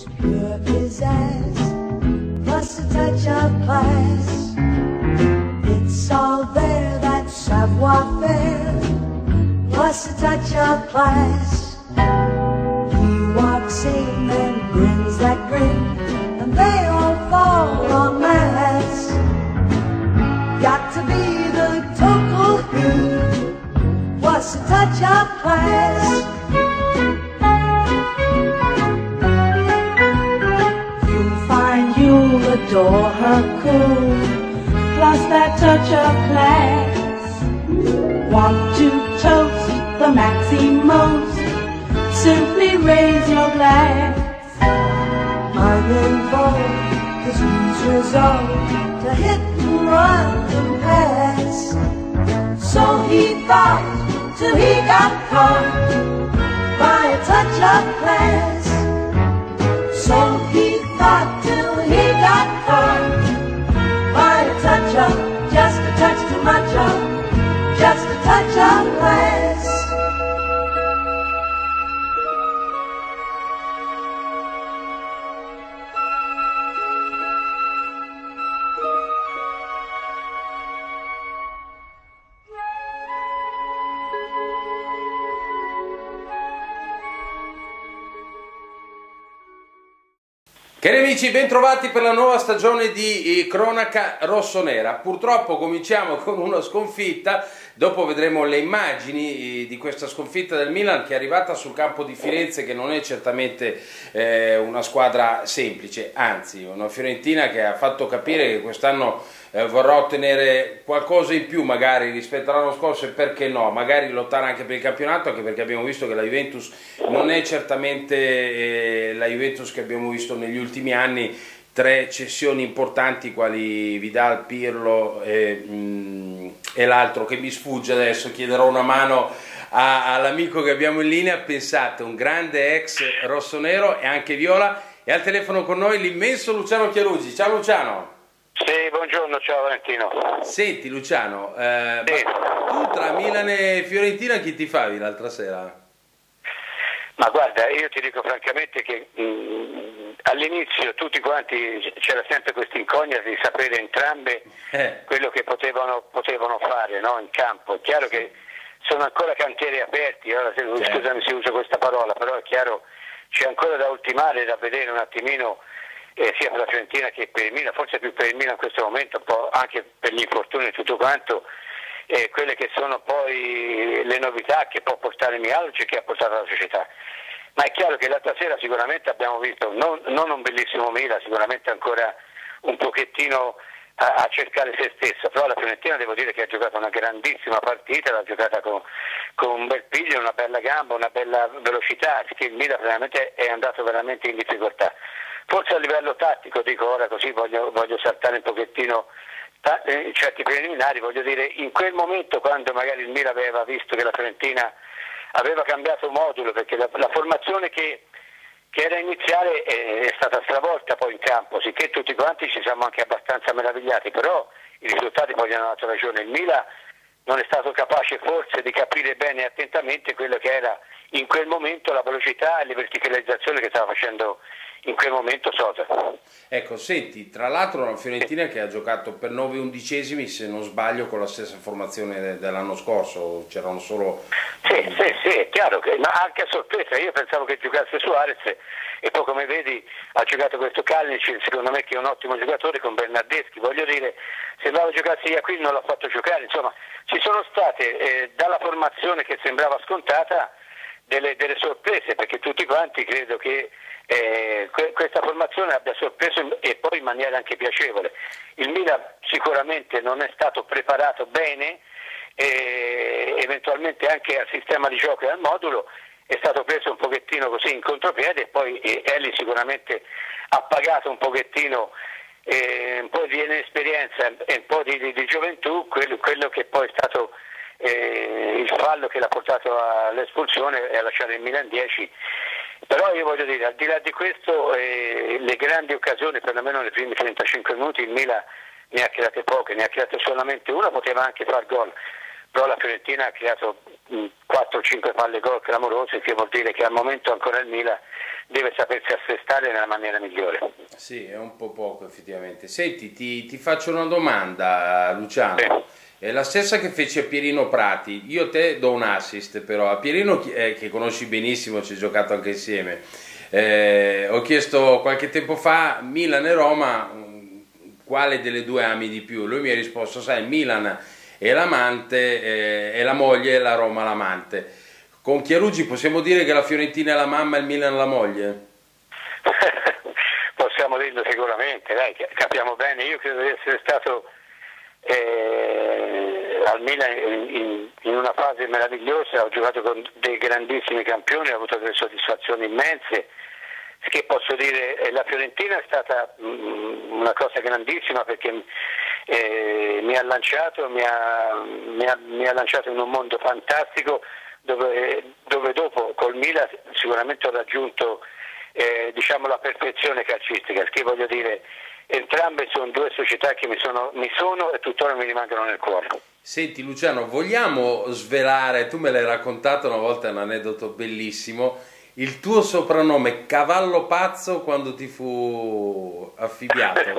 as pure as ice, plus a touch of class. It's all there, that savoir-faire, plus a touch of class. He walks in and grins that grin, and they all fall en masse. Got to be the total he, plus a touch of class. You'll adore her cool, plus that touch of class. Want to toast the Maximos? Simply raise your glass. Uninvolved, his use result to hit and run and pass. So he thought till he got caught by a touch of class. So he thought till he got caught by a touch of, just a touch too much of, just a touch of class. Cari amici, bentrovati per la nuova stagione di Cronaca Rossonera. Purtroppo cominciamo con una sconfitta, dopo vedremo le immagini di questa sconfitta del Milan che è arrivata sul campo di Firenze, che non è certamente una squadra semplice, anzi una Fiorentina che ha fatto capire che quest'anno vorrà ottenere qualcosa in più magari rispetto all'anno scorso, e perché no, magari lottare anche per il campionato, anche perché abbiamo visto che la Juventus non è certamente la Juventus che abbiamo visto negli ultimi anni. 3 cessioni importanti quali Vidal, Pirlo e l'altro che mi sfugge adesso, chiederò una mano all'amico che abbiamo in linea. Pensate, un grande ex rossonero e anche viola, e al telefono con noi l'immenso Luciano Chiarugi. Ciao Luciano. Sì, buongiorno, ciao Valentino. Senti Luciano, sì. tu tra Milan e Fiorentina chi tifavi l'altra sera? Ma guarda, io ti dico francamente che all'inizio tutti quanti c'era sempre questa incognita di sapere entrambe quello che potevano fare, no, in campo. È chiaro che sono ancora cantieri aperti, ora, scusami se uso questa parola, però è chiaro c'è ancora da ultimare, da vedere un attimino sia per la Fiorentina che per il Milan, forse più per il Milan in questo momento, un po' anche per gli infortuni e tutto quanto, quelle che sono poi le novità che può portare Mihajlović e che ha portato la società. Ma è chiaro che l'altra sera sicuramente abbiamo visto non un bellissimo Milan, sicuramente ancora un pochettino a cercare se stesso, però la Fiorentina devo dire che ha giocato una grandissima partita, l'ha giocata con un bel piglio, una bella gamba, una bella velocità, che il Milan veramente è andato veramente in difficoltà. Forse a livello tattico, dico ora così, voglio saltare un pochettino certi preliminari, voglio dire, in quel momento quando magari il Milan aveva visto che la Fiorentina aveva cambiato modulo, perché la formazione che era iniziale è stata stravolta poi in campo, sicché tutti quanti ci siamo anche abbastanza meravigliati, però i risultati poi gli hanno dato ragione. Il Milan non è stato capace forse di capire bene e attentamente quello che era in quel momento la velocità e la verticalizzazione che stava facendo in quel momento Sosa. Ecco, senti, tra l'altro una Fiorentina che ha giocato per 9/11, se non sbaglio, con la stessa formazione dell'anno scorso, c'erano solo... Sì, è chiaro, ma anche a sorpresa, io pensavo che giocasse Suarez e poi come vedi ha giocato questo Kalinic, secondo me che è un ottimo giocatore, con Bernardeschi, voglio dire, sembrava giocasse Iacchini, non l'ha fatto giocare, insomma ci sono state dalla formazione che sembrava scontata delle sorprese, perché tutti quanti credo che questa formazione abbia sorpreso e poi in maniera anche piacevole. Il Milan sicuramente non è stato preparato bene, eventualmente anche al sistema di gioco e al modulo è stato preso un pochettino così in contropiede, e poi Eli sicuramente ha pagato un pochettino un po' di inesperienza e un po' di gioventù quello che poi è stato il fallo che l'ha portato all'espulsione e a lasciare il Milan 10. Però io voglio dire, al di là di questo, le grandi occasioni, perlomeno nei primi 35 minuti, il Milan ne ha create poche, ne ha create solamente una, poteva anche far gol. però la Fiorentina ha creato 4-5 palle gol clamorose, che vuol dire che al momento ancora il Milan deve sapersi assestare nella maniera migliore. Sì, è un po' poco effettivamente. Senti, ti faccio una domanda, Luciano. Sì. È la stessa che feci a Pierino Prati. Io te do un assist, però a Pierino, che conosci benissimo, ci hai giocato anche insieme, ho chiesto qualche tempo fa Milan e Roma, quale delle due ami di più? Lui mi ha risposto, sai, Milan è l'amante, è la moglie e la Roma l'amante. Con Chiarugi possiamo dire che la Fiorentina è la mamma e il Milan la moglie? Possiamo dirlo sicuramente, dai, capiamo bene. Io credo di essere stato al Milan in una fase meravigliosa, ho giocato con dei grandissimi campioni, ho avuto delle soddisfazioni immense. Che posso dire, la Fiorentina è stata una cosa grandissima, perché mi ha lanciato in un mondo fantastico, dove dopo col Milan sicuramente ho raggiunto diciamo la perfezione calcistica, che voglio dire, entrambe sono due società che mi sono e tuttora mi rimangono nel cuore. Senti Luciano, vogliamo svelare, tu me l'hai raccontato una volta, un aneddoto bellissimo, il tuo soprannome Cavallo Pazzo quando ti fu affibbiato?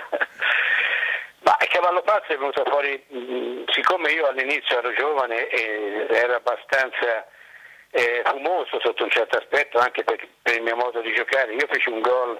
Ma il Cavallo Pazzo è venuto fuori, siccome io all'inizio ero giovane e ero abbastanza fumoso sotto un certo aspetto, anche per il mio modo di giocare. Io feci un gol,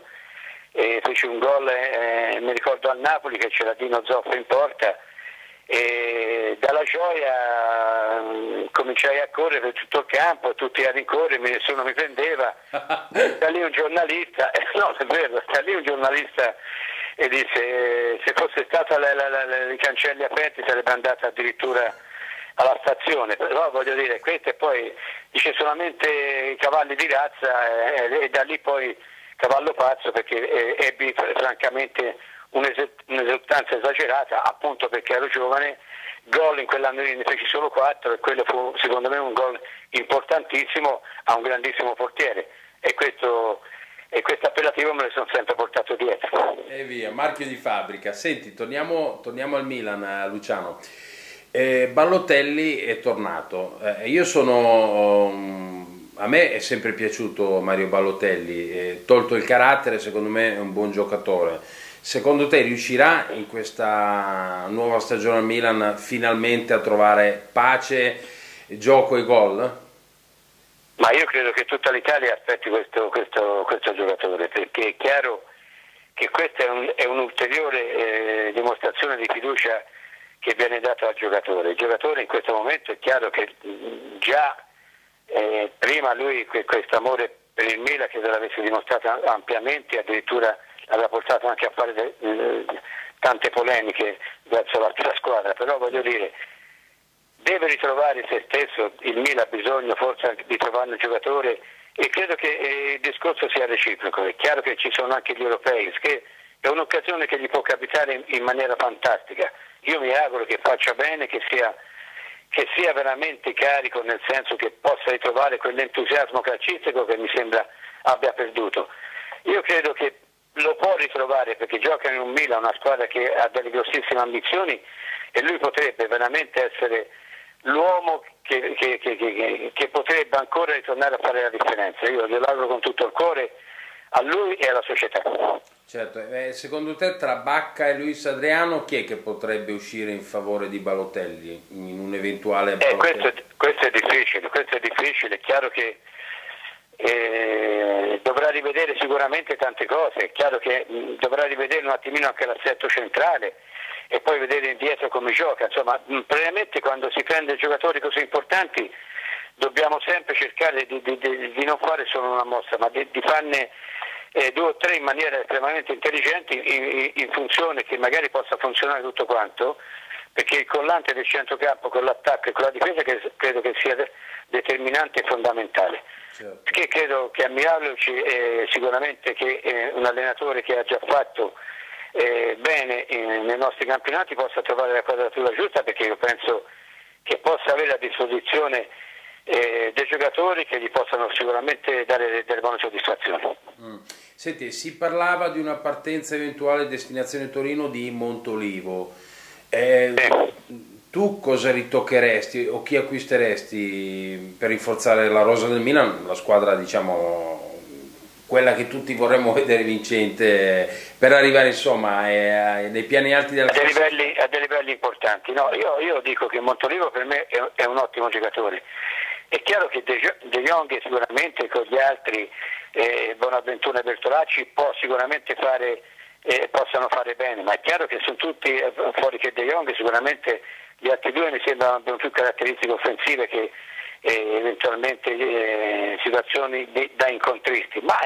mi ricordo al Napoli, che c'era Dino Zoff in porta, e dalla gioia cominciai a correre per tutto il campo, tutti a rincorrere, nessuno mi prendeva. Da lì un giornalista, no è vero, sta lì un giornalista e disse se fosse stata i cancelli aperti sarebbe andata addirittura alla stazione, però voglio dire, questo e poi dice solamente i cavalli di razza, e da lì poi Cavallo Pazzo, perché ebbi francamente un'esultanza esagerata, appunto perché ero giovane. Gol in quell'anno lì ne feci solo 4 e quello fu secondo me un gol importantissimo a un grandissimo portiere, e questo appellativo me lo sono sempre portato dietro. E via, marchio di fabbrica. Senti, torniamo al Milan, Luciano. Balotelli è tornato. A me è sempre piaciuto Mario Balotelli, tolto il carattere, secondo me è un buon giocatore. Secondo te riuscirà in questa nuova stagione al Milan finalmente a trovare pace, gioco e gol? Ma io credo che tutta l'Italia aspetti questo giocatore, perché è chiaro che questa è un'ulteriore dimostrazione di fiducia che viene data al giocatore. Il giocatore in questo momento è chiaro che già prima lui questo amore per il Milan, che l'avesse dimostrato ampiamente, addirittura aveva portato anche a fare tante polemiche verso l'altra squadra, però voglio dire, deve ritrovare se stesso. Il Milan ha bisogno forse di trovare un giocatore, e credo che il discorso sia reciproco. È chiaro che ci sono anche gli europei, che è un'occasione che gli può capitare in maniera fantastica. Io mi auguro che faccia bene, che sia veramente carico, nel senso che possa ritrovare quell'entusiasmo calcistico che mi sembra abbia perduto. Io credo che lo può ritrovare, perché gioca in un Milan, una squadra che ha delle grossissime ambizioni, e lui potrebbe veramente essere l'uomo che potrebbe ancora ritornare a fare la differenza. Io glielo auguro con tutto il cuore a lui e alla società. Certo, secondo te tra Bacca e Luis Adriano chi è che potrebbe uscire in favore di Balotelli in un eventuale questo è difficile, è chiaro che dovrà rivedere sicuramente tante cose, è chiaro che dovrà rivedere un attimino anche l'assetto centrale e poi vedere indietro come gioca. Insomma, probabilmente quando si prende giocatori così importanti dobbiamo sempre cercare di non fare solo una mossa, ma di farne 2 o 3 in maniera estremamente intelligente, in funzione che magari possa funzionare tutto quanto, perché il collante del centrocampo con l'attacco e con la difesa credo che sia determinante e fondamentale. Certo. Perché credo che a Mihajlović sicuramente che è un allenatore che ha già fatto bene nei nostri campionati possa trovare la quadratura giusta, perché io penso che possa avere a disposizione dei giocatori che gli possano sicuramente dare delle buone soddisfazioni. Senti, si parlava di una partenza eventuale destinazione Torino di Montolivo. tu cosa ritoccheresti o chi acquisteresti per rinforzare la rosa del Milan, la squadra diciamo quella che tutti vorremmo vedere vincente, per arrivare insomma nei piani alti della a dei livelli importanti? No, io dico che Montolivo per me è un ottimo giocatore. È chiaro che De Jong sicuramente con gli altri, Bonaventura e Bertolacci sicuramente possano fare bene, ma è chiaro che sono tutti fuori che De Jong, sicuramente gli altri due mi sembrano abbiano più caratteristiche offensive che eventualmente situazioni da incontristi, ma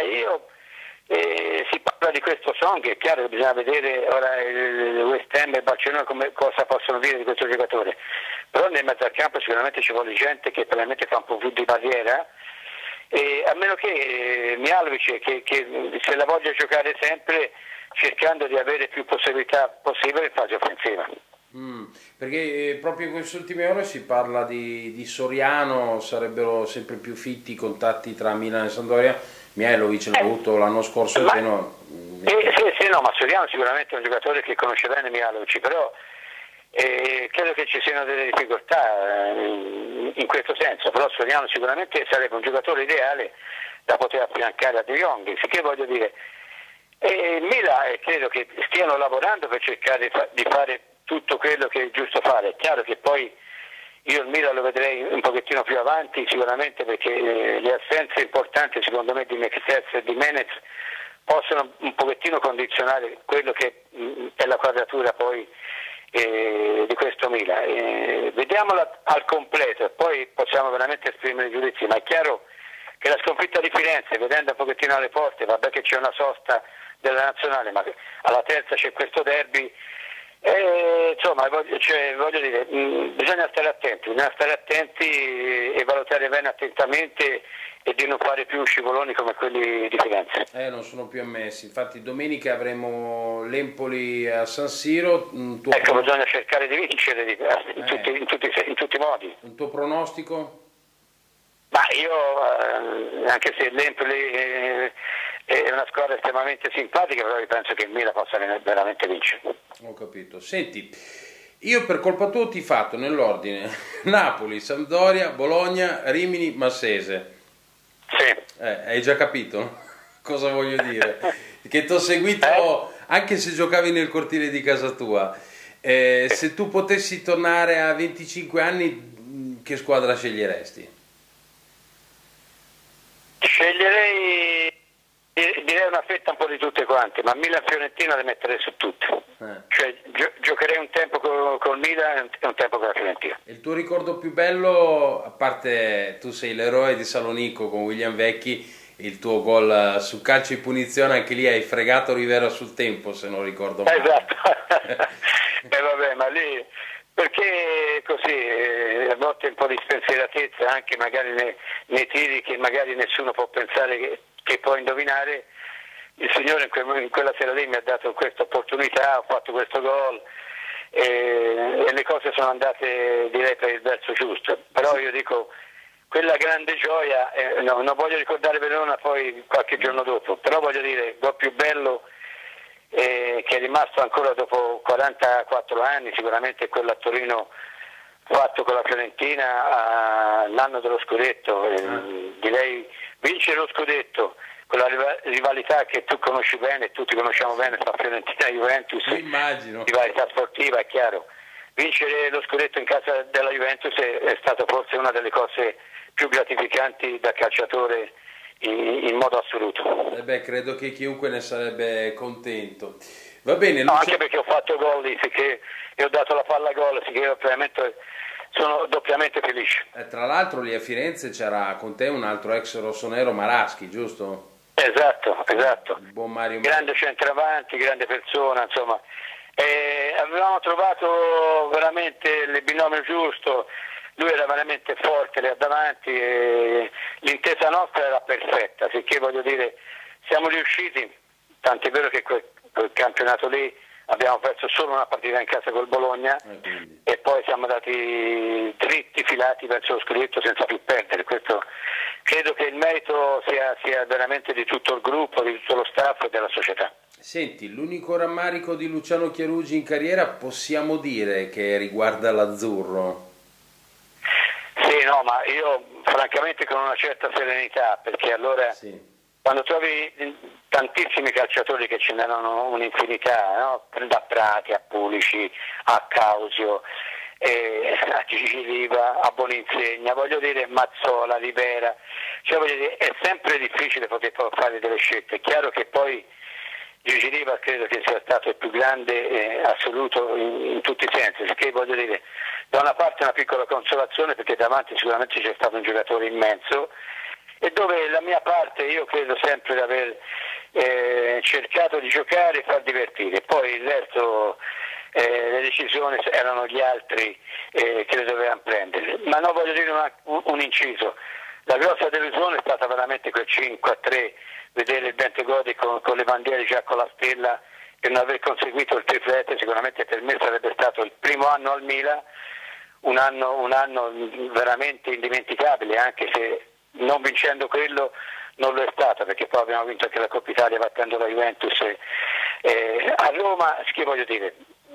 si parla di questo Song, è chiaro che bisogna vedere ora il West Ham e Barcellona cosa possono dire di questo giocatore, però nel mezzo al campo sicuramente ci vuole gente che probabilmente fa un po' più di barriera, a meno che Mihajlovic che se la voglia giocare sempre cercando di avere più possibilità possibile in fase offensiva. Perché proprio in queste ultime ore si parla di Soriano, sarebbero sempre più fitti i contatti tra Milan e Sampdoria. Mihajlovic l'ha avuto l'anno scorso. Sì, no, ma Soriano sicuramente è un giocatore che conosce bene Mihajlovic, però credo che ci siano delle difficoltà in questo senso, però Soriano sicuramente sarebbe un giocatore ideale da poter affiancare a De Jong, che voglio dire. Milan credo che stiano lavorando per cercare di fare tutto quello che è giusto fare. È chiaro che poi io il Milan lo vedrei un pochettino più avanti sicuramente, perché le assenze importanti secondo me di Mexes e di Menez possono un pochettino condizionare quello che è la quadratura poi di questo Milan. Vediamola al completo e poi possiamo veramente esprimere giudizi, ma è chiaro che la sconfitta di Firenze, vedendo un pochettino alle porte, vabbè che c'è una sosta della nazionale, ma alla terza c'è questo derby, insomma voglio dire, bisogna stare attenti e valutare bene attentamente e di non fare più scivoloni come quelli di Firenze. Non sono più ammessi, infatti domenica avremo l'Empoli a San Siro. Bisogna cercare di vincere in tutti i modi. Un tuo pronostico? Ma io, anche se l'Empoli è una squadra estremamente simpatica, però io penso che il Milan possa veramente vincere. Ho capito. Senti, io per colpa tua ho tifato nell'ordine Napoli, Sampdoria, Bologna, Rimini, Massese. Sì. Hai già capito cosa voglio dire? Che ti ho seguito anche se giocavi nel cortile di casa tua. Se tu potessi tornare a 25 anni, che squadra sceglieresti? Sceglierei, direi una fetta un po' di tutte quante, ma Milan-Fiorentina le metterei su tutte. Cioè giocherei un tempo col Milan e un tempo con la Fiorentina. Il tuo ricordo più bello, a parte tu sei l'eroe di Salonico con William Vecchi, il tuo gol su calcio di punizione, anche lì hai fregato Rivera sul tempo, se non ricordo male. Esatto. Vabbè, ma lì perché così a volte un po' di spensieratezza anche magari nei tiri che magari nessuno può pensare che può indovinare. Il Signore in quella sera lì mi ha dato questa opportunità, ho fatto questo gol e le cose sono andate, direi, per il verso giusto. Però io dico, quella grande gioia, non voglio ricordare Verona poi qualche giorno dopo, però voglio dire, il gol più bello che è rimasto ancora dopo 44 anni sicuramente è quello a Torino fatto con la Fiorentina l'anno dello scudetto. Direi vincere lo scudetto con la rivalità che tu conosci bene, tutti conosciamo bene, tra Fiorentina e Juventus, immagino. Rivalità sportiva, è chiaro. Vincere lo scudetto in casa della Juventus è stata forse una delle cose più gratificanti da calciatore in modo assoluto. Credo che chiunque ne sarebbe contento. Va bene, no, anche perché ho fatto gol lì, e ho dato la palla a gol, che io sono doppiamente felice. Tra l'altro lì a Firenze c'era con te un altro ex rossonero, Maraschi, giusto? Esatto. Il buon Mario. Grande centravanti, grande persona, insomma. Avevamo trovato veramente il binomio giusto. Lui era veramente forte lì davanti e l'intesa nostra era perfetta, sicché voglio dire, siamo riusciti, tant'è vero che quel campionato lì abbiamo perso solo una partita in casa col Bologna e poi siamo andati dritti, filati verso lo scudetto senza più perdere. Questo credo che il merito sia veramente di tutto il gruppo, di tutto lo staff e della società. Senti, l'unico rammarico di Luciano Chiarugi in carriera possiamo dire che riguarda l'azzurro? Sì, no, ma io francamente con una certa serenità, perché allora quando trovi tantissimi calciatori, che ce n'erano un'infinità, no? Da Prati a Pulici a Causio, a Gigi Riva, a Boninsegna, voglio dire Mazzola, Rivera, cioè voglio dire, è sempre difficile poter fare delle scelte. È chiaro che poi Gigi Riva credo che sia stato il più grande assoluto in tutti i sensi, perché voglio dire, da una parte una piccola consolazione perché davanti sicuramente c'è stato un giocatore immenso, e dove la mia parte io credo sempre di aver cercato di giocare e far divertire, poi il resto le decisioni erano gli altri che le dovevano prendere. Ma no, voglio dire un inciso, la grossa delusione è stata veramente quel 5-3, vedere il Bentegodi con le bandiere già con la stella e non aver conseguito il triplete. Sicuramente per me sarebbe stato il primo anno al Milan, un anno veramente indimenticabile, anche se non vincendo quello non lo è stato, perché poi abbiamo vinto anche la Coppa Italia battendo la Juventus a Roma. Che voglio dire,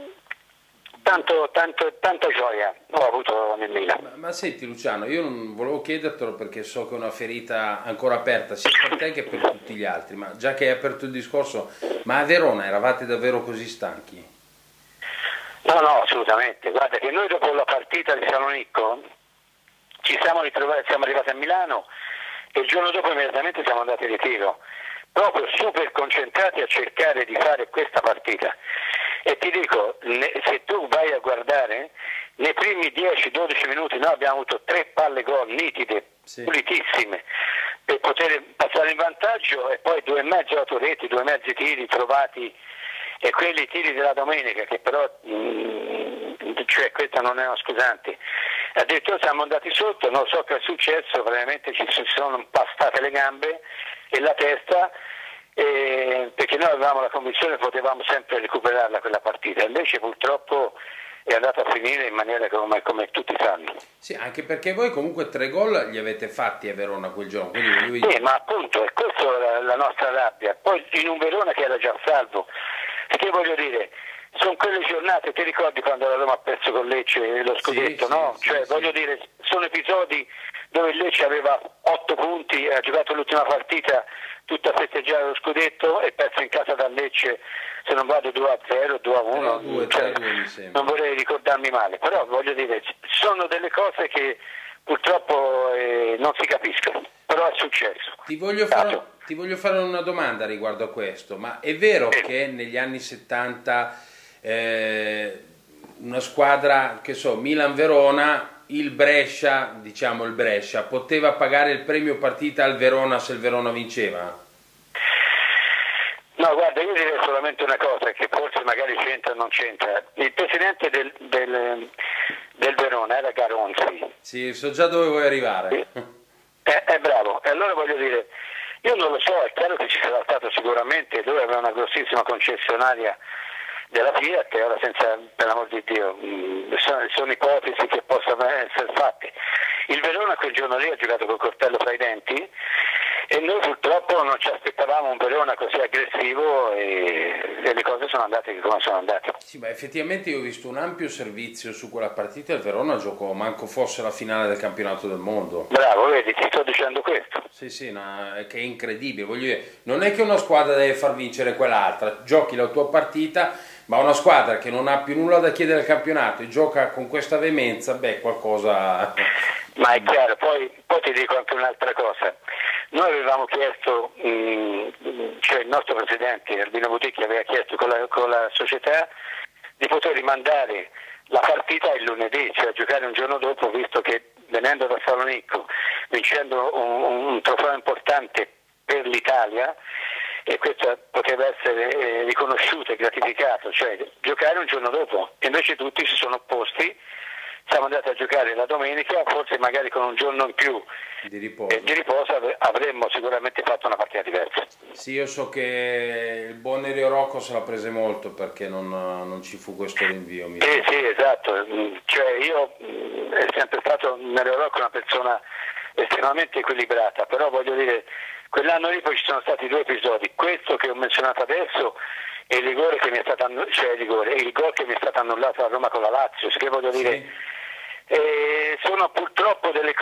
tanta gioia ho avuto nel Milan. Ma senti Luciano, io non volevo chiedertelo perché so che è una ferita ancora aperta sia per te che per tutti gli altri, ma già che hai aperto il discorso, ma a Verona eravate davvero così stanchi? No, assolutamente. Guarda che noi dopo la partita di Salonicco ci siamo ritrovati, siamo arrivati a Milano e il giorno dopo immediatamente siamo andati in ritiro, proprio super concentrati a cercare di fare questa partita. E ti dico, se tu vai a guardare, nei primi 10-12 minuti noi abbiamo avuto 3 palle gol nitide, pulitissime, per poter passare in vantaggio, e poi 2,5 autoretti, 2 mezzi tiri trovati, e quelli tiri della domenica, che però, cioè questa non è una scusante. Addirittura siamo andati sotto, non so che è successo, veramente ci sono impastate le gambe e la testa, perché noi avevamo la convinzione che potevamo sempre recuperarla quella partita, invece purtroppo è andata a finire in maniera come tutti sanno. Sì, anche perché voi comunque 3 gol li avete fatti a Verona quel giorno. Quindi Sì, ma appunto è questa la nostra rabbia, poi in un Verona che era già salvo, che voglio dire, sono quelle giornate, ti ricordi quando la Roma ha perso con Lecce lo scudetto, no? Voglio dire, sono episodi dove il Lecce aveva 8 punti, ha giocato l'ultima partita tutta a festeggiare lo scudetto e perso in casa dal Lecce, se non vado 2-0, 2-1, non vorrei ricordarmi male, però voglio dire, sono delle cose che purtroppo non si capiscono, però è successo. Ti voglio fare una domanda riguardo a questo, ma è vero che negli anni 70 una squadra, che so, Milan-Verona, il Brescia poteva pagare il premio partita al Verona se il Verona vinceva? No, guarda, io direi solamente una cosa, che forse magari c'entra o non c'entra. Il presidente del Verona era Garonzi. Sì, so già dove vuoi arrivare. È bravo, e allora voglio dire, io non lo so, è chiaro che ci sarà stato sicuramente, lui aveva una grossissima concessionaria della Fiat, e ora senza, per l'amor di Dio, sono ipotesi che possano essere fatte. Il Verona quel giorno lì ha giocato col coltello fra i denti e noi purtroppo non ci aspettavamo un Verona così aggressivo e le cose sono andate come sono andate. Sì, ma effettivamente io ho visto un ampio servizio su quella partita, il Verona giocò manco fosse la finale del campionato del mondo. Bravo, vedi, ti sto dicendo questo. Sì, no, che è incredibile, voglio dire, non è che una squadra deve far vincere quell'altra, giochi la tua partita, ma una squadra che non ha più nulla da chiedere al campionato e gioca con questa veemenza, beh, qualcosa... Ma è chiaro, poi ti dico anche un'altra cosa. Noi avevamo chiesto, cioè il nostro presidente Albino Buticchi aveva chiesto con la società di poter rimandare la partita il lunedì, cioè giocare un giorno dopo, visto che venendo da Salonicco, vincendo un trofeo importante per l'Italia, e questo poteva essere riconosciuto e gratificato, cioè giocare un giorno dopo. E invece tutti si sono opposti, siamo andati a giocare la domenica, forse magari con un giorno in più di riposo avremmo sicuramente fatto una partita diversa. Sì, io so che il buon Nerio Rocco se la prese molto perché non ci fu questo rinvio. Sì, esatto, cioè io è sempre stato Nerio Rocco una persona estremamente equilibrata, però voglio dire, Quell'anno lì poi ci sono stati 2 episodi, questo che ho menzionato adesso e il rigore che mi è stato il gol che mi è stato annullato a Roma con la Lazio, che voglio dire, sono purtroppo delle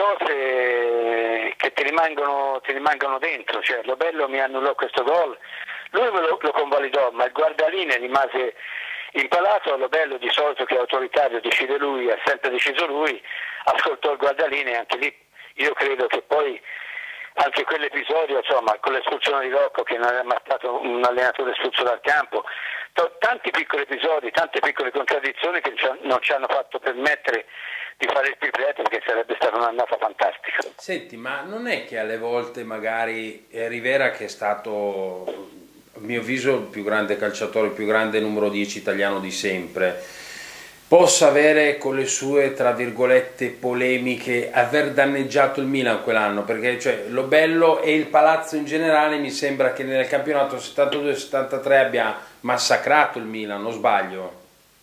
cose che ti rimangono dentro, cioè Lo Bello mi annullò questo gol, lui lo convalidò, ma il guardalinee rimase impalato. Lo Bello, di solito che è autoritario, decide lui, ha sempre deciso lui, ascoltò il guardalinee, anche lì io credo che poi anche quell'episodio, insomma, con l'espulsione di Rocco, che non era mai stato un allenatore espulso dal campo, tanti piccoli episodi, tante piccole contraddizioni che non ci hanno fatto permettere di fare il triplete, perché sarebbe stata un'annata fantastica. Senti, ma non è che alle volte magari Rivera, che è stato, a mio avviso, il più grande calciatore, il più grande numero 10 italiano di sempre, possa avere, con le sue, tra virgolette, polemiche, aver danneggiato il Milan quell'anno? Perché cioè, Lo Bello e il Palazzo in generale mi sembra che nel campionato 72-73 abbia massacrato il Milan, non sbaglio?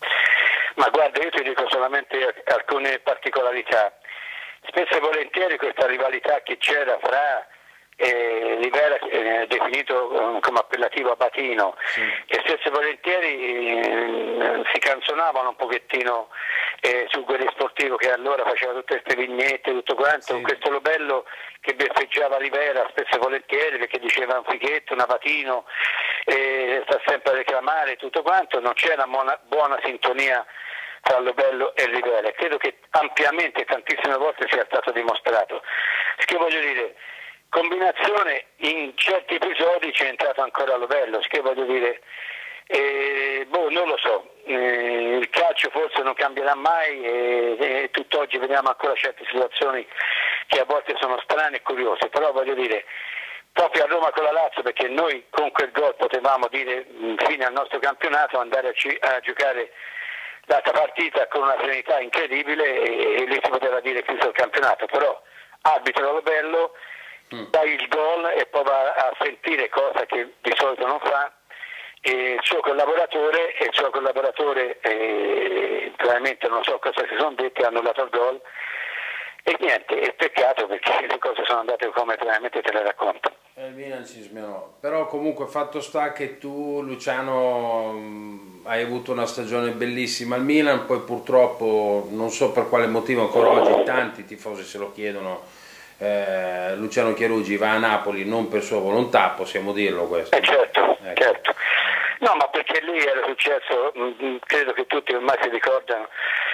Ma guarda, io ti dico solamente alcune particolarità. Spesso e volentieri questa rivalità che c'era fra Rivera, definito come appellativo Abatino, sì, e spesso e volentieri si canzonavano un pochettino su Guerriero Sportivo, che allora faceva tutte queste vignette, tutto quanto, sì, questo Lo Bello che beffeggiava Rivera spesso e volentieri perché diceva un fighetto, un Abatino, sta sempre a reclamare tutto quanto. Non c'era buona sintonia tra Lo Bello e Rivera, credo che ampiamente, tantissime volte sia stato dimostrato. Che voglio dire, combinazione in certi episodi c'è entrato ancora Lo Bello, che voglio dire, non lo so, il calcio forse non cambierà mai e tutt'oggi vediamo ancora certe situazioni che a volte sono strane e curiose, però voglio dire, proprio a Roma con la Lazio, perché noi con quel gol potevamo dire fine al nostro campionato, andare a giocare l'altra partita con una serenità incredibile e lì si poteva dire chiuso il campionato, però arbitro Lo Bello, dai il gol e poi va a sentire, cosa che di solito non fa, il suo collaboratore, veramente non so cosa si sono detti, ha annullato il gol e niente, è peccato perché le cose sono andate come veramente te le racconto. Il Milan ci smenò, però comunque fatto sta che tu, Luciano, hai avuto una stagione bellissima al Milan, poi purtroppo non so per quale motivo ancora oggi tanti tifosi se lo chiedono, Luciano Chiarugi va a Napoli non per sua volontà, possiamo dirlo questo? Certo, ecco. Certo. No, ma perché lì era successo, credo che tutti ormai si ricordano,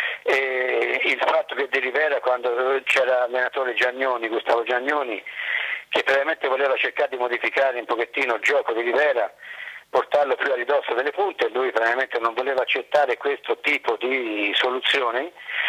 il fatto che De Rivera, quando c'era l'allenatore Giannoni, Gustavo Giannoni, che veramente voleva cercare di modificare un pochettino il gioco di Rivera, portarlo più a ridosso delle punte, lui veramente non voleva accettare questo tipo di soluzioni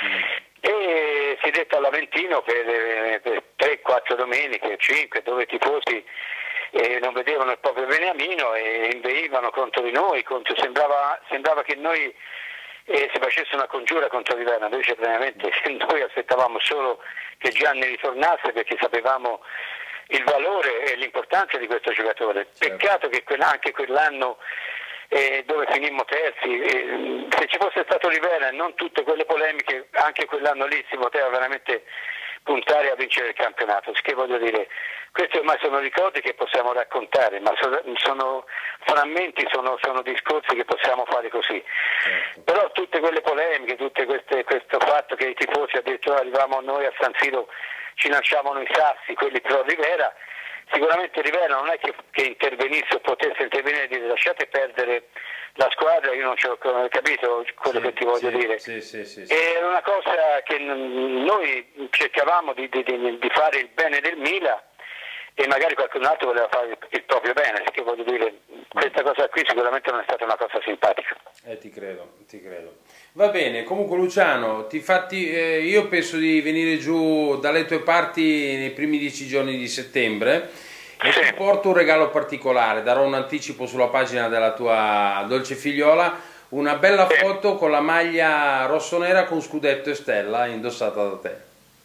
e si è detto all'Aventino per 3-4 domeniche, 5, dove i tifosi non vedevano il proprio beniamino e inveivano contro di noi, sembrava che noi si facesse una congiura contro Rivera, invece veramente noi aspettavamo solo che Gianni ritornasse perché sapevamo il valore e l'importanza di questo giocatore. Peccato che anche quell'anno dove finimmo terzi, se ci fosse stato Rivera e non tutte quelle polemiche, anche quell'anno lì si poteva veramente puntare a vincere il campionato. Che voglio dire, questi ormai sono ricordi che possiamo raccontare, ma sono frammenti, sono discorsi che possiamo fare così. Certo. Però tutte quelle polemiche, questo fatto che i tifosi addirittura arrivavamo noi a San Siro, ci lanciavano i sassi, quelli pro Rivera, sicuramente Rivera non è che intervenisse o potesse intervenire e dire lasciate perdere la squadra, io non ci ho capito quello che ti voglio dire. Sì. È una cosa che noi cercavamo di fare il bene del Milan e magari qualcun altro voleva fare il proprio bene, perché voglio dire, questa cosa qui sicuramente non è stata una cosa simpatica. Ti credo. Va bene, comunque Luciano, io penso di venire giù dalle tue parti nei primi 10 giorni di settembre e ti porto un regalo particolare, darò un anticipo sulla pagina della tua dolce figliola, una bella foto con la maglia rossonera con scudetto e stella indossata da te.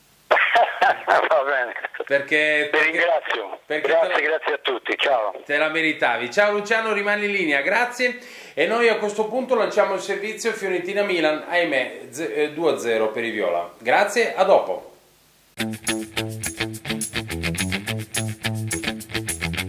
Va bene. Perché ti ringrazio. Grazie a tutti. Ciao. Te la meritavi. Ciao Luciano, rimani in linea. Grazie. E noi a questo punto lanciamo il servizio Fiorentina-Milan. Ahimè, 2-0 per i viola. Grazie, a dopo.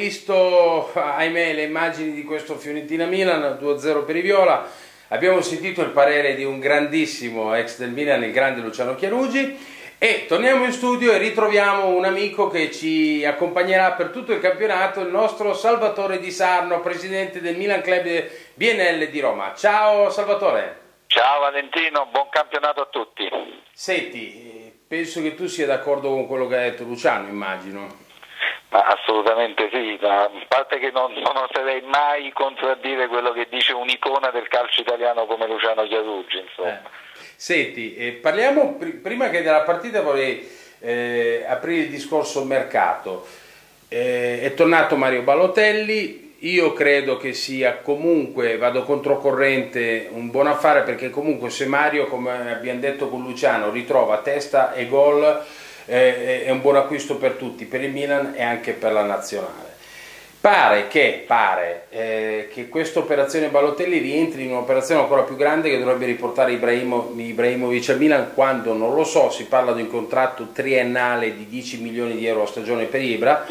visto, ahimè, le immagini di questo Fiorentina-Milan, 2-0 per i Viola, abbiamo sentito il parere di un grandissimo ex del Milan, il grande Luciano Chiarugi, e torniamo in studio e ritroviamo un amico che ci accompagnerà per tutto il campionato, il nostro Salvatore Di Sarno, presidente del Milan Club BNL di Roma. Ciao Salvatore. Ciao Valentino, buon campionato a tutti. Senti, penso che tu sia d'accordo con quello che ha detto Luciano, immagino. Ma assolutamente sì, ma a parte che non oserei mai contraddire quello che dice un'icona del calcio italiano come Luciano Chiarugi, insomma. Senti, parliamo, prima che della partita vorrei aprire il discorso mercato. È tornato Mario Balotelli. Io credo che sia comunque, vado controcorrente, un buon affare, perché comunque se Mario, come abbiamo detto con Luciano, ritrova testa e gol, è un buon acquisto per tutti, per il Milan e anche per la nazionale. Pare che questa operazione Balotelli rientri in un'operazione ancora più grande che dovrebbe riportare Ibrahimovic al Milan, quando non lo so, si parla di un contratto triennale di 10 milioni di euro a stagione per Ibra.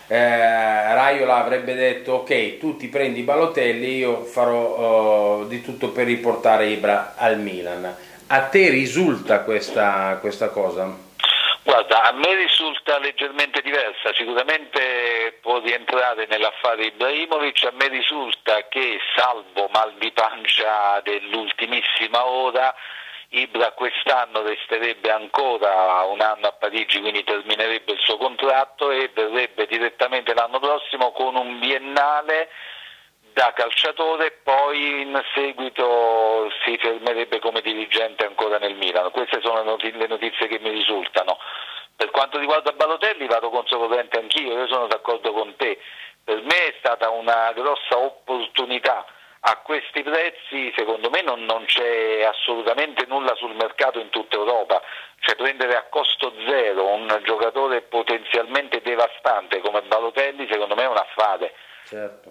Raiola avrebbe detto ok, tu ti prendi Balotelli, io farò di tutto per riportare Ibra al Milan. A te risulta questa cosa? Guarda, a me risulta leggermente diversa, sicuramente può rientrare nell'affare Ibrahimovic. A me risulta che, salvo mal di pancia dell'ultimissima ora, Ibra quest'anno resterebbe ancora un anno a Parigi, quindi terminerebbe il suo contratto e verrebbe direttamente l'anno prossimo con un biennale da calciatore, poi in seguito si fermerebbe come dirigente ancora nel Milan. Queste sono le notizie che mi risultano. Per quanto riguarda Balotelli vado controcorrente anch'io, io sono d'accordo con te. Per me è stata una grossa opportunità. A questi prezzi secondo me non c'è assolutamente nulla sul mercato in tutta Europa, cioè prendere a costo zero un giocatore potenzialmente devastante come Balotelli secondo me è un affare. Certo.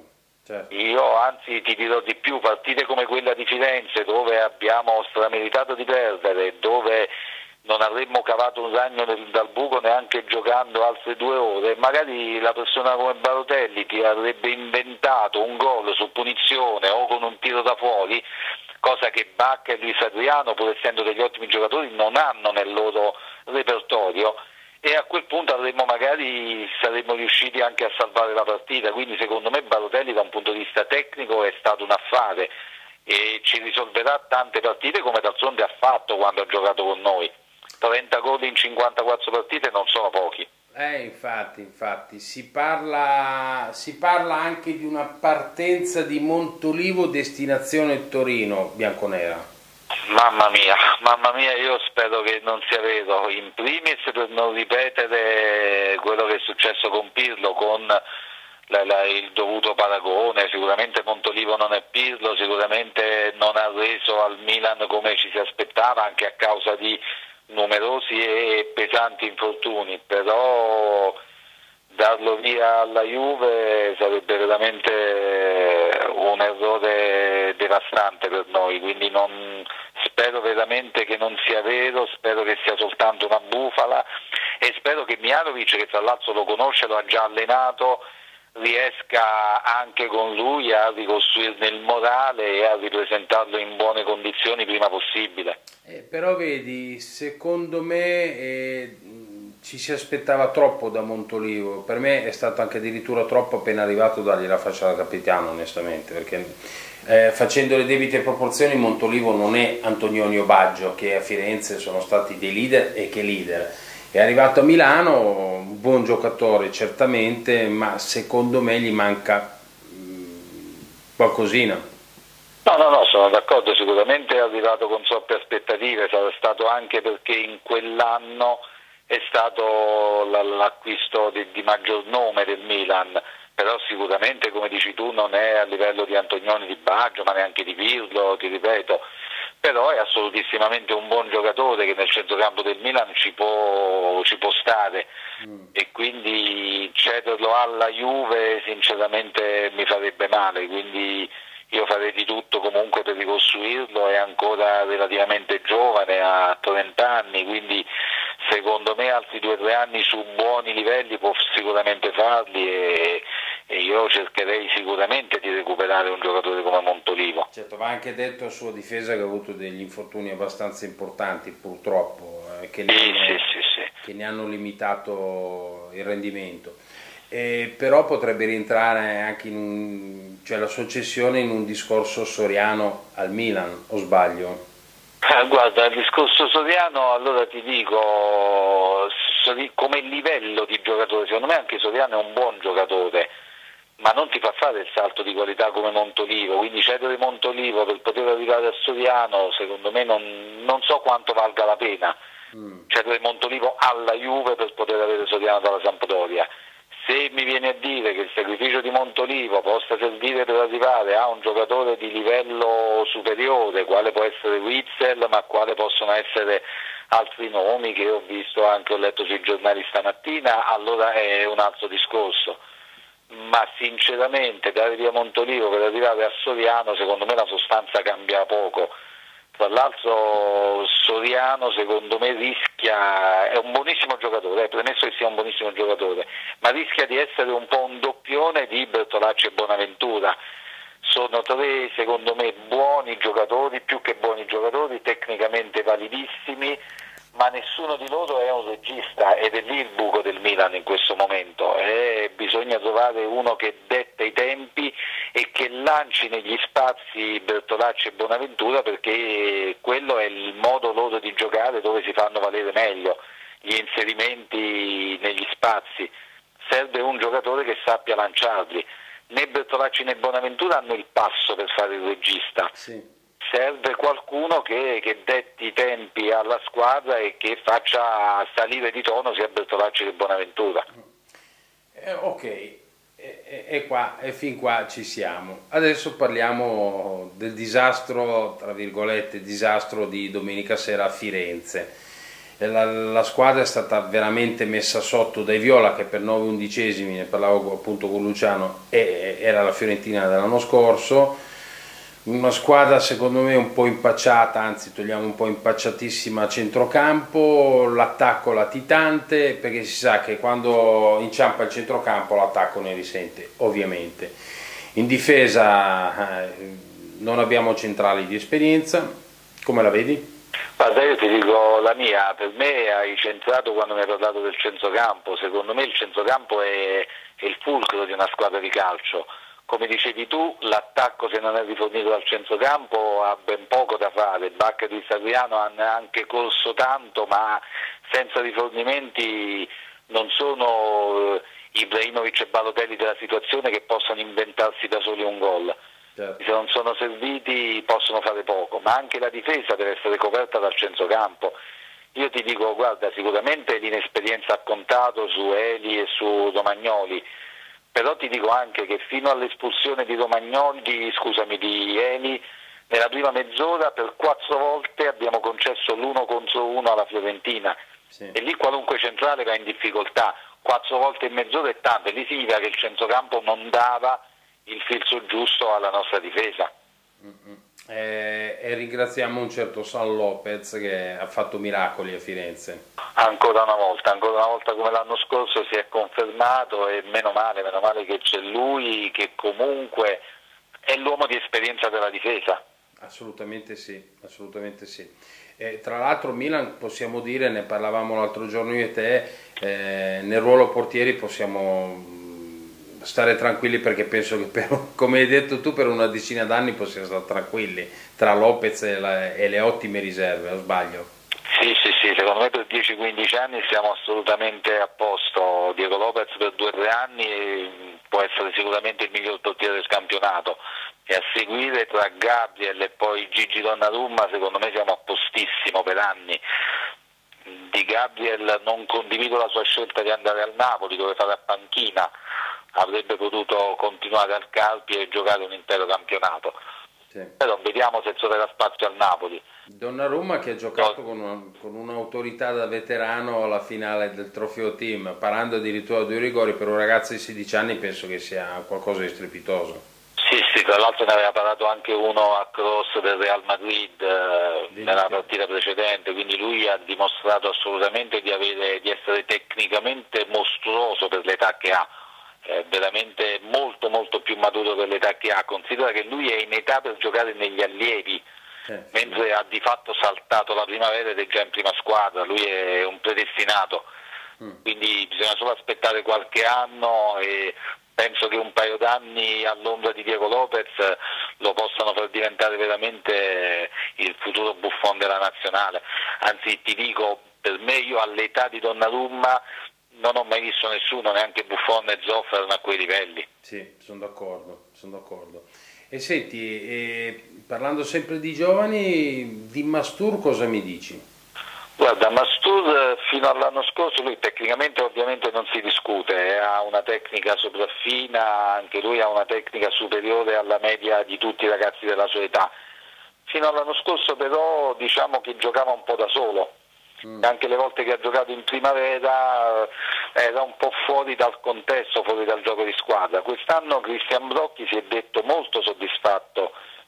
Io anzi ti dirò di più, partite come quella di Firenze dove abbiamo strameritato di perdere, dove non avremmo cavato un ragno dal buco neanche giocando altre 2 ore, magari la persona come Balotelli ti avrebbe inventato un gol su punizione o con un tiro da fuori, cosa che Bacca e Luis Adriano, pur essendo degli ottimi giocatori, non hanno nel loro repertorio, e a quel punto saremmo riusciti anche a salvare la partita. Quindi secondo me Balotelli da un punto di vista tecnico è stato un affare e ci risolverà tante partite, come d'altronde ha fatto quando ha giocato con noi. 30 gol in 54 partite non sono pochi. Infatti si parla anche di una partenza di Montolivo destinazione Torino bianconera. Mamma mia, io spero che non sia vero, in primis per non ripetere quello che è successo con Pirlo, con il dovuto paragone. Sicuramente Montolivo non è Pirlo, sicuramente non ha reso al Milan come ci si aspettava, anche a causa di numerosi e pesanti infortuni, però darlo via alla Juve sarebbe veramente un errore devastante per noi, quindi spero veramente che non sia vero, spero che sia soltanto una bufala e spero che Mihajlovic, che tra l'altro lo conosce, lo ha già allenato, riesca anche con lui a ricostruirne il morale e a ripresentarlo in buone condizioni prima possibile. Però vedi, secondo me ci si aspettava troppo da Montolivo. Per me è stato anche addirittura troppo appena arrivato dargli la faccia da capitano, onestamente, perché facendo le debite proporzioni Montolivo non è Antonio Baggio, che a Firenze sono stati dei leader e che leader. È arrivato a Milano, un buon giocatore certamente, ma secondo me gli manca qualcosina. No, sono d'accordo, sicuramente è arrivato con troppe aspettative, sarà stato anche perché in quell'anno è stato l'acquisto di maggior nome del Milan, però sicuramente, come dici tu, non è a livello di Antonioni, di Baggio, ma neanche di Pirlo, ti ripeto, però è assolutissimamente un buon giocatore che nel centrocampo del Milan ci può stare e quindi cederlo alla Juve sinceramente mi farebbe male, quindi io farei di tutto comunque per ricostruirlo, è ancora relativamente giovane, ha 30 anni, quindi secondo me altri 2 o 3 anni su buoni livelli può sicuramente farli e io cercherei sicuramente di recuperare un giocatore come Montolivo. Certo, va anche detto a sua difesa che ha avuto degli infortuni abbastanza importanti purtroppo, che ne hanno limitato il rendimento. Però potrebbe rientrare anche cioè la sua cessione in un discorso Soriano al Milan, o sbaglio? Guarda, il discorso Soriano, allora ti dico, come livello di giocatore, secondo me anche Soriano è un buon giocatore, ma non ti fa fare il salto di qualità come Montolivo, quindi cedere Montolivo per poter arrivare a Soriano, secondo me non so quanto valga la pena, cedere Montolivo alla Juve per poter avere Soriano dalla Sampdoria. Se mi viene a dire che il sacrificio di Montolivo possa servire per arrivare a un giocatore di livello superiore, quale può essere Witsel, ma quale possono essere altri nomi che ho visto anche, ho letto sui giornali stamattina, allora è un altro discorso. Ma sinceramente dare via Montolivo per arrivare a Soriano, secondo me la sostanza cambia poco. Tra l'altro Soriano secondo me rischia, è un buonissimo giocatore, premesso che sia un buonissimo giocatore, ma rischia di essere un po' un doppione di Bertolacci e Bonaventura. Sono tre secondo me buoni giocatori, più che buoni giocatori, tecnicamente validissimi, ma nessuno di loro è un regista ed è lì il buco del Milan in questo momento. Bisogna trovare uno che detta i tempi e che lanci negli spazi Bertolacci e Bonaventura, perché quello è il modo loro di giocare dove si fanno valere meglio gli inserimenti negli spazi. Serve un giocatore che sappia lanciarli. Né Bertolacci né Bonaventura hanno il passo per fare il regista. Sì. Serve qualcuno che detti i tempi alla squadra e che faccia salire di tono sia Bertolacci che Bonaventura. Ok, e fin qua ci siamo. Adesso parliamo del disastro, tra virgolette, disastro di domenica sera a Firenze. La squadra è stata veramente messa sotto dai viola, che per 9/11, ne parlavo appunto con Luciano, era la Fiorentina dell'anno scorso. Una squadra secondo me un po' impacciata, anzi togliamo un po' impacciatissima a centrocampo, l'attacco latitante, perché si sa che quando inciampa il centrocampo l'attacco ne risente ovviamente. In difesa non abbiamo centrali di esperienza, come la vedi? Guarda, io ti dico la mia, per me hai centrato quando mi hai parlato del centrocampo. Secondo me il centrocampo è il fulcro di una squadra di calcio. Come dicevi tu, l'attacco, se non è rifornito dal centrocampo, ha ben poco da fare. Bacca di Saviano hanno anche corso tanto, ma senza rifornimenti non sono Ibrahimovic e Balotelli della situazione che possano inventarsi da soli un gol. Certo. Se non sono serviti possono fare poco, ma anche la difesa deve essere coperta dal centrocampo. Io ti dico, guarda, sicuramente l'inesperienza ha contato su Eli e su Romagnoli, però ti dico anche che fino all'espulsione di di Eli, nella prima mezz'ora per 4 volte abbiamo concesso l'1 contro 1 alla Fiorentina. Sì. E lì qualunque centrale va in difficoltà. 4 volte in mezz'ora è tanto, e lì significa che il centrocampo non dava il filtro giusto alla nostra difesa. E ringraziamo un certo San Lopez che ha fatto miracoli a Firenze. Ancora una volta come l'anno scorso si è confermato, e meno male che c'è lui, che comunque è l'uomo di esperienza della difesa. Assolutamente sì, assolutamente sì. Tra l'altro Milan, possiamo dire, ne parlavamo l'altro giorno io e te, nel ruolo portieri possiamo stare tranquilli, perché penso che come hai detto tu, per una decina d'anni possiamo stare tranquilli tra Lopez e le ottime riserve, o sbaglio? Sì, secondo me per 10-15 anni siamo assolutamente a posto. Diego Lopez per 2-3 anni può essere sicuramente il miglior portiere del campionato, e a seguire tra Gabriel e poi Gigi Donnarumma secondo me siamo a postissimo per anni. Di Gabriel non condivido la sua scelta di andare al Napoli, dove fare a panchina, avrebbe potuto continuare al Carpi e giocare un intero campionato. Sì. Però vediamo se troverà spazio al Napoli. Donnarumma, che ha giocato con un'autorità da veterano alla finale del Trofeo Team, parando addirittura 2 rigori, per un ragazzo di 16 anni penso che sia qualcosa di strepitoso. Sì, tra l'altro ne aveva parato anche uno a cross del Real Madrid nella partita precedente, quindi lui ha dimostrato assolutamente di essere tecnicamente mostruoso per l'età che ha. veramente molto molto più maturo per l'età che ha. Considera che lui è in età per giocare negli allievi, mentre ha di fatto saltato la primavera ed è già in prima squadra. Lui è un predestinato, quindi bisogna solo aspettare qualche anno e penso che un paio d'anni all'ombra di Diego Lopez lo possano far diventare veramente il futuro Buffon della nazionale. Anzi, ti dico, per me, io all'età di Donnarumma non ho mai visto nessuno, neanche Buffon e Zoff erano a quei livelli. Sì, sono d'accordo, sono d'accordo. E senti, parlando sempre di giovani, di Mastur cosa mi dici? Guarda, Mastur fino all'anno scorso, lui tecnicamente ovviamente non si discute, ha una tecnica sopraffina, anche lui ha una tecnica superiore alla media di tutti i ragazzi della sua età. Fino all'anno scorso però diciamo che giocava un po' da solo, anche le volte che ha giocato in primavera era un po' fuori dal contesto, fuori dal gioco di squadra. Quest'anno Cristian Brocchi si è detto molto soddisfatto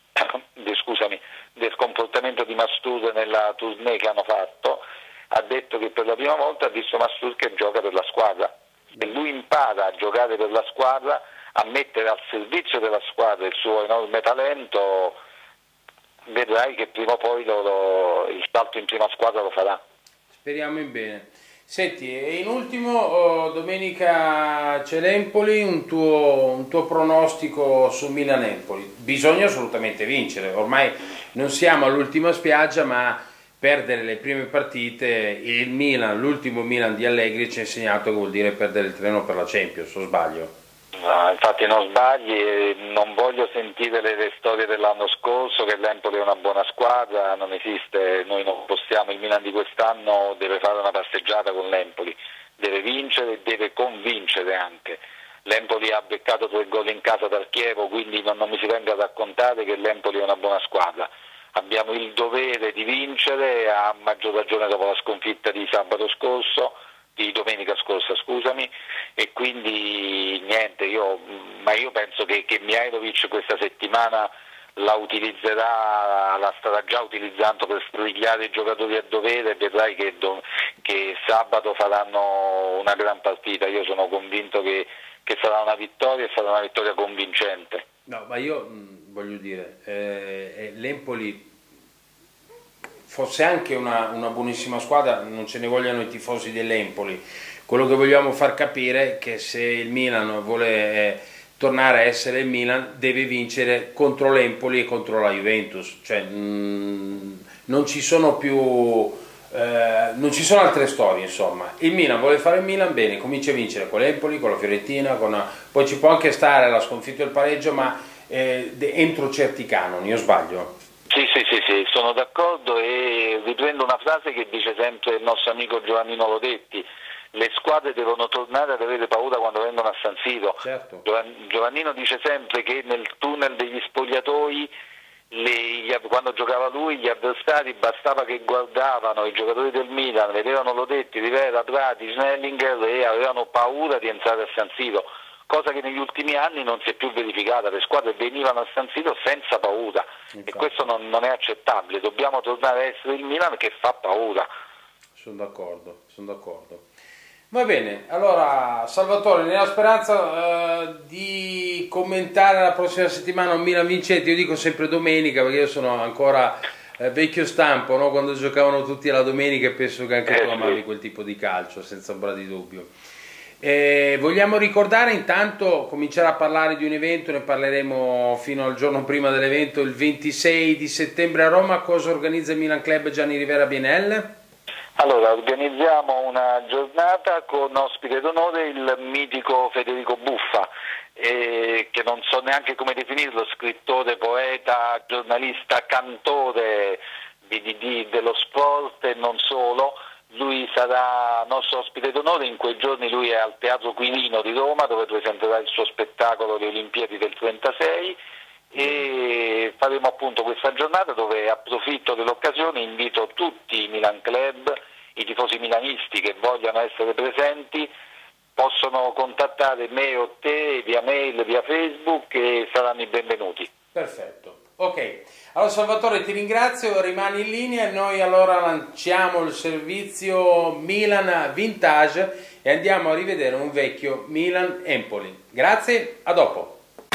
del comportamento di Mastur nella tournée che hanno fatto. Ha detto che per la prima volta ha visto Mastur che gioca per la squadra, e lui impara a giocare per la squadra, a mettere al servizio della squadra il suo enorme talento. Vedrai che prima o poi il salto in prima squadra lo farà. Speriamo in bene. Senti, e in ultimo, domenica c'è l'Empoli, un tuo pronostico su Milan-Empoli. Bisogna assolutamente vincere, ormai non siamo all'ultima spiaggia, ma perdere le prime partite, il Milan, l'ultimo Milan di Allegri ci ha insegnato che vuol dire perdere il treno per la Champions, o sbaglio? No, infatti non sbagli, non voglio sentire le storie dell'anno scorso che l'Empoli è una buona squadra, non esiste, noi non possiamo, il Milan di quest'anno deve fare una passeggiata con l'Empoli, deve vincere e deve convincere anche. L'Empoli ha beccato 2 gol in casa dal Chievo, quindi non mi si venga a raccontare che l'Empoli è una buona squadra. Abbiamo il dovere di vincere, a maggior ragione dopo la sconfitta di sabato scorso, di domenica scorsa, scusami, e quindi niente, io penso che Mihajlovic questa settimana la utilizzerà, la starà già utilizzando per strigliare i giocatori a dovere, e vedrai che sabato faranno una gran partita. Io sono convinto che sarà una vittoria, e sarà una vittoria convincente. No, ma io voglio dire, l'Empoli fosse anche una buonissima squadra, non ce ne vogliono i tifosi dell'Empoli. Quello che vogliamo far capire è che se il Milan vuole tornare a essere il Milan, deve vincere contro l'Empoli e contro la Juventus, cioè non ci sono più non ci sono altre storie, insomma. Il Milan vuole fare il Milan, bene, comincia a vincere con l'Empoli, con la Fiorentina, poi ci può anche stare la sconfitta e il pareggio, ma entro certi canoni, io sbaglio? Sì, sono d'accordo, e riprendo una frase che dice sempre il nostro amico Giovannino Lodetti: le squadre devono tornare ad avere paura quando vengono a San Siro. Certo. Giovannino dice sempre che nel tunnel degli spogliatoi, quando giocava lui, gli avversari bastava che guardavano i giocatori del Milan, vedevano Lodetti, Rivera, Prati, Schnellinger e avevano paura di entrare a San Siro, cosa che negli ultimi anni non si è più verificata. Le squadre venivano a San Siro senza paura. Infatti. E questo non è accettabile, dobbiamo tornare a essere il Milan che fa paura. Sono d'accordo, sono d'accordo. Va bene, allora Salvatore, nella speranza di commentare la prossima settimana un Milan vincente, io dico sempre domenica perché io sono ancora vecchio stampo, no? Quando giocavano tutti alla domenica, e penso che anche tu amavi quel tipo di calcio, senza ombra di dubbio. Vogliamo ricordare intanto, cominciare a parlare di un evento, ne parleremo fino al giorno prima dell'evento, il 26 di settembre a Roma. Cosa organizza il Milan Club Gianni Rivera Bienel? Allora, organizziamo una giornata con ospite d'onore il mitico Federico Buffa, che non so neanche come definirlo, scrittore, poeta, giornalista, cantore dello sport e non solo. Lui sarà nostro ospite d'onore. In quei giorni lui è al Teatro Quirino di Roma, dove presenterà il suo spettacolo Le Olimpiadi del 36, e faremo appunto questa giornata dove approfitto dell'occasione, invito tutti i Milan Club, i tifosi milanisti che vogliano essere presenti, possono contattare me o te via mail, via Facebook, e saranno i benvenuti. Perfetto, ok. Allora Salvatore, ti ringrazio, rimani in linea e noi allora lanciamo il servizio Milan Vintage e andiamo a rivedere un vecchio Milan-Empoli. Grazie, a dopo.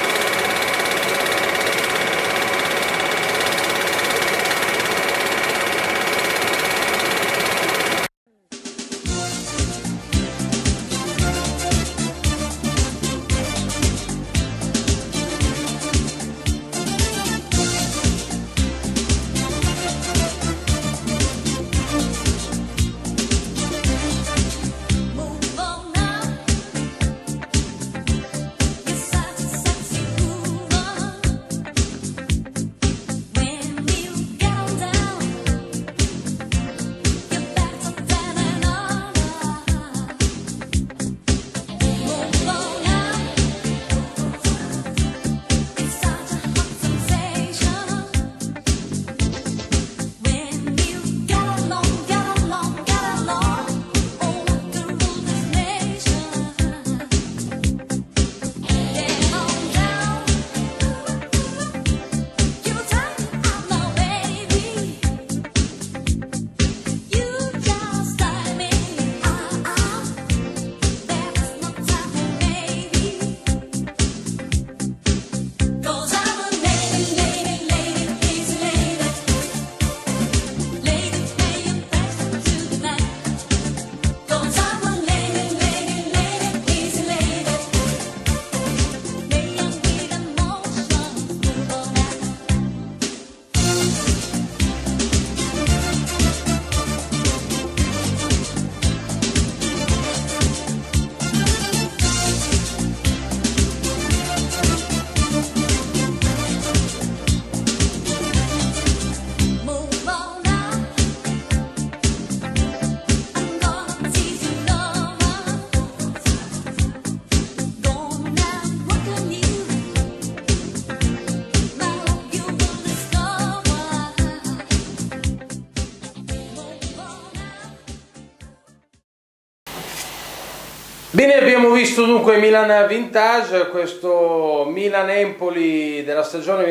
Bene, abbiamo visto dunque Milan Vintage, questo Milan-Empoli della stagione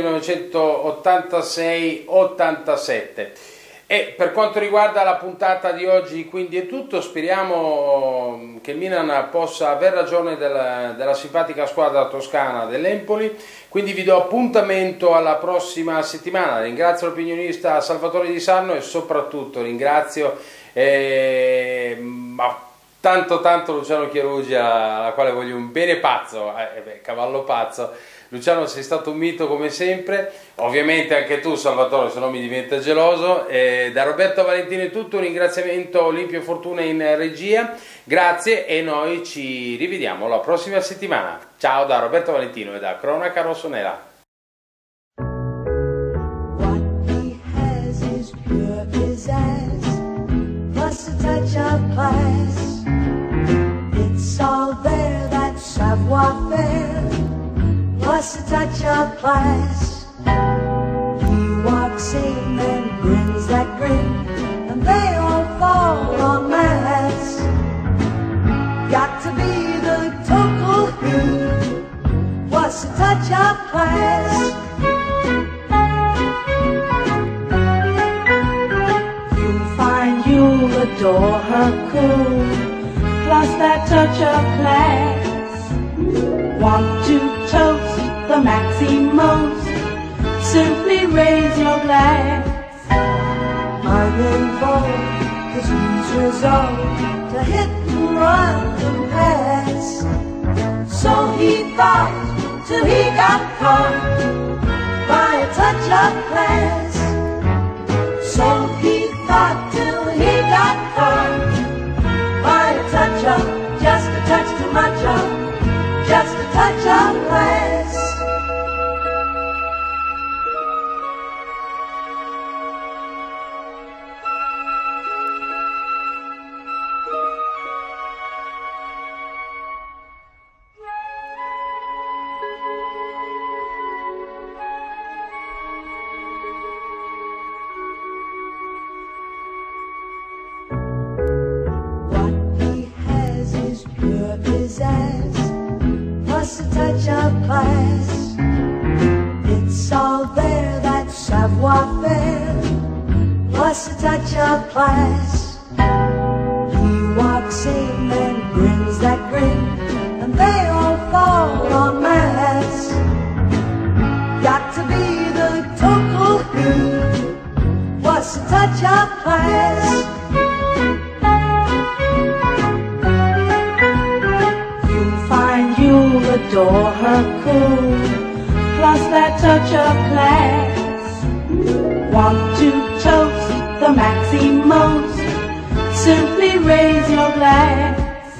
1986-87. E per quanto riguarda la puntata di oggi quindi è tutto, speriamo che il Milan possa aver ragione della simpatica squadra toscana dell'Empoli, quindi vi do appuntamento alla prossima settimana. Ringrazio l'opinionista Salvatore Di Sarno e soprattutto ringrazio tanto Luciano Chiarugia, alla quale voglio un bene pazzo, cavallo pazzo. Luciano, sei stato un mito come sempre, ovviamente anche tu Salvatore, se no mi diventa geloso. Da Roberto Valentino è tutto, un ringraziamento Olimpio Fortuna in regia, grazie e noi ci rivediamo la prossima settimana. Ciao da Roberto Valentino e da Cronaca Rossonera. Plus a touch of class. He walks in and brings that grin, and they all fall en masse. Got to be the total he. Plus a touch of class. You'll find you'll adore her cool. Plus that touch of class. Want to toast the Maximos, simply raise your glass. Unenfold his news resolve to hit and run and pass. So he thought till he got caught by a touch of class. So he thought till he got caught by a touch of, just a touch too much of, just a touch of class. What he has is pure pizzazz, plus a touch of class. It's all there, that savoir-faire, plus a touch of class. He walks in and brings plus a touch of class. You'll find you'll adore her cool, plus that touch of class. Want to toast the Maximos? Simply raise your glass.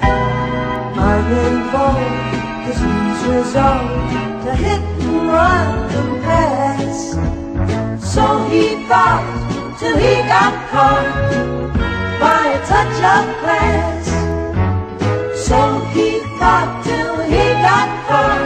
Uninvolved, the squeeze result to hit and run and pass. So he thought till he got caught by a touch of class. So he thought till he got caught